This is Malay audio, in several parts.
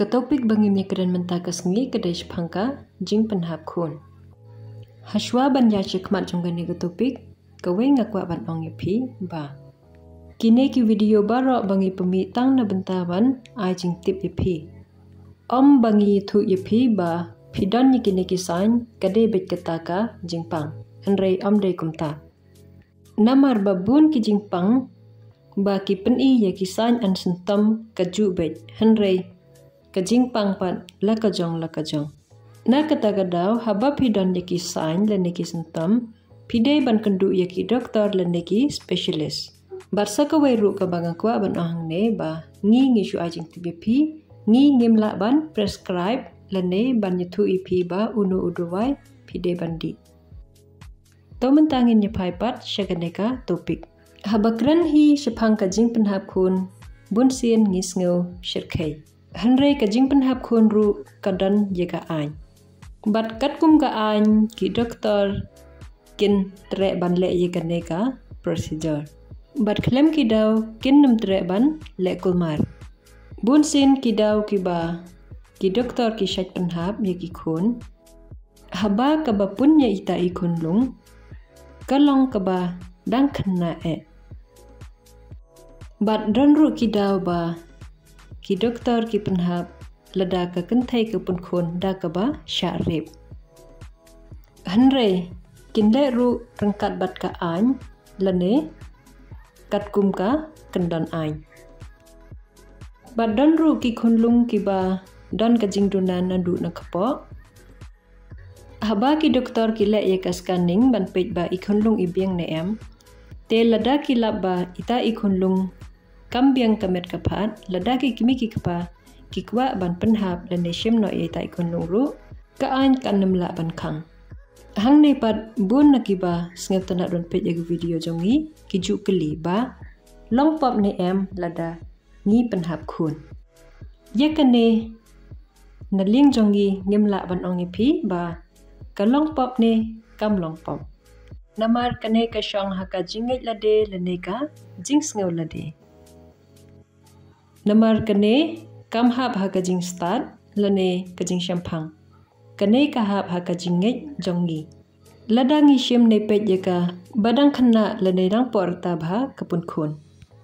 Ketopik bangimnya keren mentakas ngi kedai sepangka jing penhap kun. Haswa ban ya cekmat jonggani ketopik kawe ngakwa ban ong yapi ba. Kini ki video barok bangi pemitang na bentaban ai jing tip yapi. Om bangi thu yapi ba pidan ni kini kisan kadai bet ketaka jing pang. Henry om dai kumta. Namar babun ki jing pang ba ki peni ya kisan an sentam kaju bet. Henry kajing pang pat lakajong. Na kata-kadau haba pidan yaki sain le neki sentam, pidai ban kendu yaki doktor le neki specialist. Barsa kawai ru ka bangang kwa ban ahang ne ba ngi shu ajing TBP, ngi ngimla ban prescribe le ne ban yathu ipi ba unu uduwai pidai bandi. Tau mentangin nyapai pat syaganeka topik. Haba keren hi sepang kajing penhap kun, bun sien ngisngau syirkai. Henry kajing penhap kun ru kadan jaga ain. Bat kat kum ka ain ki doktor kin trek ban le jaga neka procedure. Bat klem ki daw kin nem trek ban le kulmar. Bun sin ki daw ki ba ki doktor ki syat penhap yaki kun. Haba ka ba punya ita ikun lung. Kalong ka ba dang kena Bat don ru ki daw ba ki doktor ki penhap lada ka kentai ke pun kun da ka ba syarib. Henry kin le ru rengkat bat ka ain lane kat kum ka kendan ain. Bat don ru ki kunlung ki ba don ka jingdunan nandu na kapok. Haba ki doktor ki le ye ka scanning ban pej ba ikunlung ibiang ne em. Te lada ki lap ba ita ikunlung kambiang kamet kapat ladaki kimi ki kapa kikwa ban penhap dan nesyem no ye tai kun nuru ka an kan nemla ban khang hang ne pat bun nakiba snget tanak don pej egu video jongi kiju keli ba long pop ne em lada ngi penhap kun ye kane na ling jongi ngimla ban ong pi ba ka long pop ne kam long pop namar kane ka shong haka jingai lade leneka jing sngew lade Namar kane kam hap ha kajing start lane kajing syampang. Kane ka hap ha kajing ngej jongi. Ladangi syem ne pej jaka badang kena lane rang porta bha kapun kun.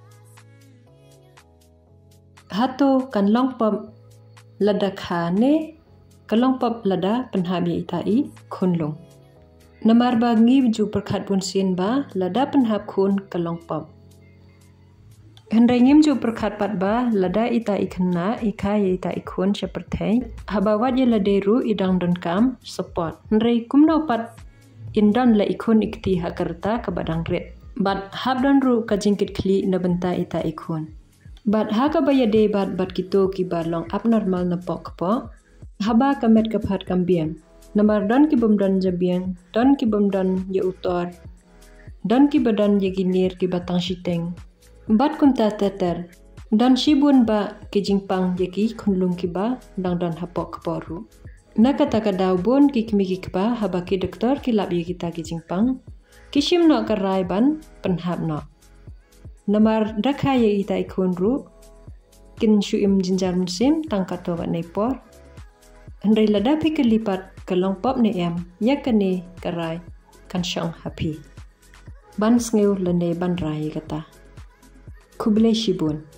Hato kan long pop lada khane kalong pop lada penhab ye itai kunlung. Namar bangi ju perkhat pun sin ba lada penhab kun kalong pop. Henry ngim ju perkhat pat ba lada ita ikna ika ye ita ikun seperti habawat ye laderu idang don kam support. Henry kumno pat indan la ikun ikti hakarta ke badang red. Bat hab don ru ka jingkit kli na benta ita ikun. Bat ha ka bayade bat kito ki balong abnormal na pok po. Haba kamet kaphat kambiang. Namar don ki bumdan jabiang, don ki bumdan ye utor. Don ki badan ye ginir ki batang shiteng. Bat kumta teter dan shibun ba ki jingpang yaki kunlung ki ba dang dan hapok keporu. Na kata kadau bun ki kimi ki ba haba ki doktor ki lap ye kita ki jingpang kishim no karai ban penhap no. Namar dakha ye ita ikun ru kin shuim jinjar musim tangkato ba nepor. Hendai lada pi kelipat kalong pop ne em yakane karai kan syong happy. Ban sngew lene ban rai kata. Kublai Shibun